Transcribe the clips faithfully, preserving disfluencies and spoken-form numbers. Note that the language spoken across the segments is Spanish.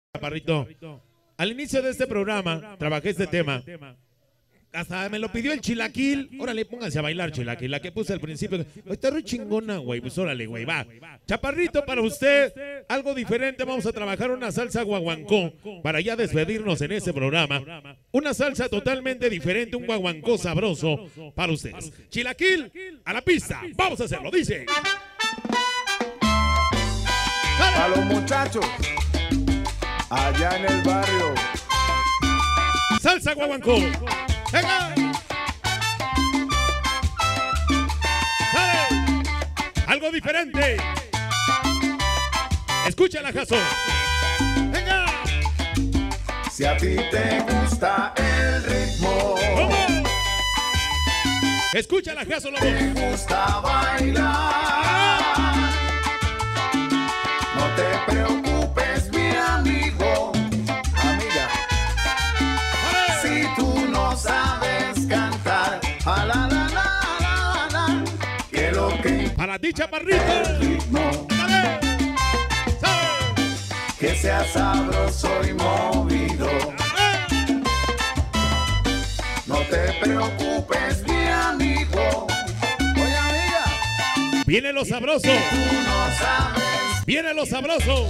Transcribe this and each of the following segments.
Chaparrito, al inicio de este programa trabajé este tema. Hasta me lo pidió el Chilaquil. Órale, pónganse a bailar, Chilaquil. La que puse al principio. Está re chingona, güey. Pues órale, güey, va. Chaparrito, para usted, algo diferente. Vamos a trabajar una salsa guaguancó para ya despedirnos en este programa. Una salsa totalmente diferente, un guaguancó sabroso para ustedes. Chilaquil, a la pista. Vamos a hacerlo, dice. A los muchachos allá en el barrio. Salsa guaguancó. ¡Venga! ¡Sale! Algo diferente. Escúchala, Jaso. ¡Venga! Si a ti te gusta el ritmo, ¿cómo? Escúchala, Jaso, lobo. te gusta bailar, no te preocupes, mi amigo, amiga. Si tú no sabes cantar, a la la la la la, que lo que Para ti, Chaparrito. el ritmo, ¡Dale! ¡Sale! que sea sabroso y movido. ¡Dale! No te preocupes, mi amigo. Oye, amiga, Viene lo sabroso. tú no sabes. Viene lo sabroso.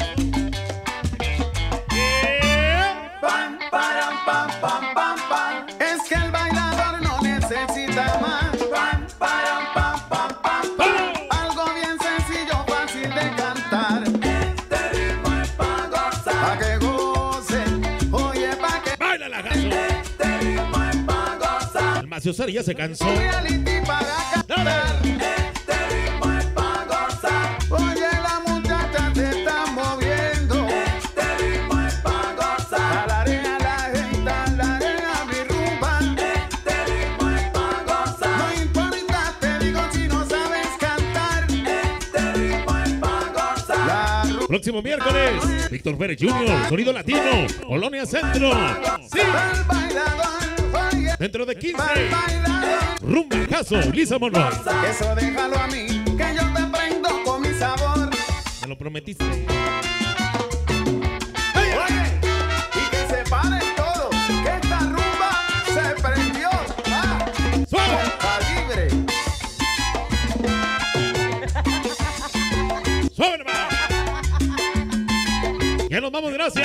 Pam, param, pam, pam, pam, pam. Es que el bailador no necesita más. Pam, param, pam, pam, pam, pam. Algo bien sencillo, fácil de cantar. Este ritmo es pa' gozar. Pa' que gocen. Oye, pa' que. ¡Baila la Jaso! Este ritmo es pa' gozar. El Maciosari ya se cansó. Reality para cantar. ¡Dale! Este ritmo es pa' gozar. Oye, la muchacha se está moviendo. Este ritmo es pa' gozar. A la arena la gente, a la arena mi rumba. Este ritmo es pa' gozar. No importa, te digo, si no sabes cantar. Este ritmo es pa' gozar. La rumba Próximo miércoles, Víctor Pérez junior, Sonido Latino, Colonia Centro. Sí, el bailador, oye, dentro de el quince, bailador. Rumba Jaso, Lisa Monroy. Eso déjalo a mí, que yo te prendo con mi sabor. Me lo prometiste. Oye, y que se paren todos, que esta rumba se prendió. Ah, ¡Suave! calibre. ¡Suave nomás! Ya nos vamos, gracias.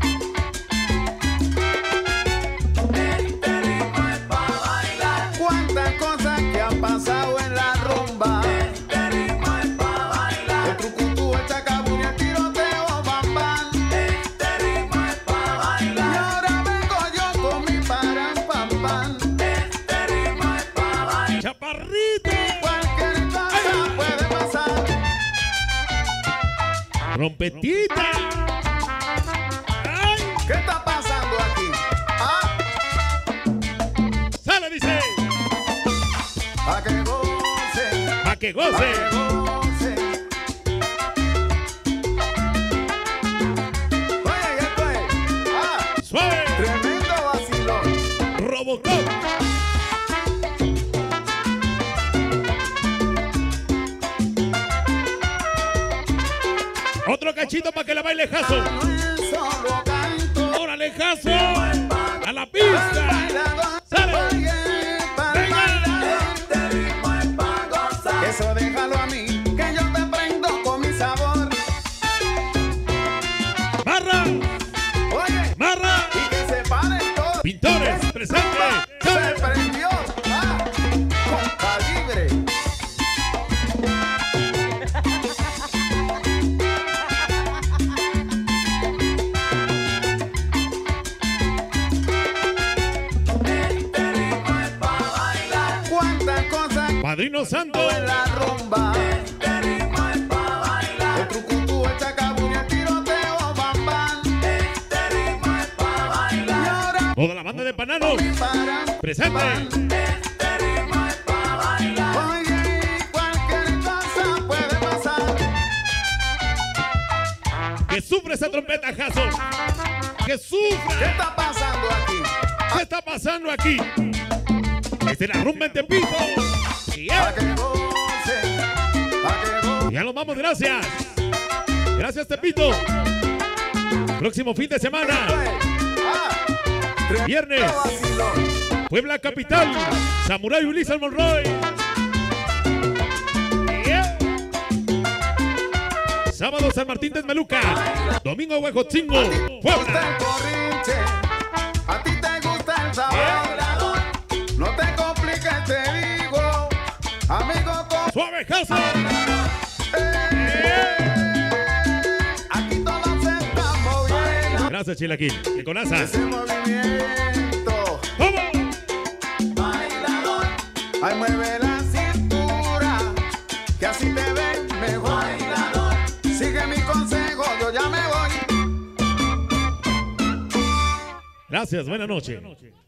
Este ritmo es pa' bailar. Cuántas cosas que han pasado en la rumba. Este ritmo es pa' bailar. El trucutú, el chacabún y el tiroteo, bam, bam. Este ritmo es pa' bailar. Y ahora vengo yo con mi param, pam, pam. Este ritmo es pa' bailar. ¡Chaparrito! Cualquier cosa puede pasar. ¡Trompetita! ¡Ay! ¿Qué está pasando aquí? Ah, ¡Sale, dice! pa' que goce, ¡Pa' que pa' goce! que goce. Oye, esto es, ah, ¡Suave! tremendo vacilón. ¡Robocop! Otro cachito para que la baile Jaso. No es solo canto, ¡Órale, Jaso! ¡A la pista! bailador, ¡Sale! oye, para el Venga. bailador. Este ritmo es pa' gozar. Eso déjalo a mí, que yo te prendo con mi sabor. ¡Marra! Oye, ¡Marra! y que se paren todos. ¡Pintores! ¡Presente! Se ¡Sale! prendió, ah, con calibre. Este ritmo es pa' bailar. Cuántas cosas ¡Padrino Santo! en la rumba. Este ritmo es pa' bailar. El trucutú, el chacabún y el tiroteo, bam, bam. Este ritmo es pa' bailar. Y ahora Toda la banda de Pananos. paran. ¡Presente! Este ritmo es pa' bailar. Oye, cualquier cosa puede pasar. ¡Que sufre esa trompeta, Jaso! ¡Que ¿Qué sufra! está pasando aquí? ¿Qué está pasando aquí? ¡Esta es la rumba en Tepito! ¡Y Pa' ya! que goce, pa' que goce. ¡Ya nos vamos, gracias! ¡Gracias, Tepito! Próximo fin de semana. Ah, Viernes. Puebla Capital. Samurai Ulises Monroy. Yeah. Sábado San Martín de Esmeluca. Domingo Huejotzingo. Puebla. A ti te gusta el sabor. No te compliques, te digo. Amigo con Suave casa. aquí todos se están moviendo. Gracias, Chilaquil. Que con asa. Ese movimiento. ¿Cómo? Bailador. Ay, mueve la cintura. Que así te ves mejor. Bailador. Sigue mi consejo, yo ya me voy. Gracias, buena noche.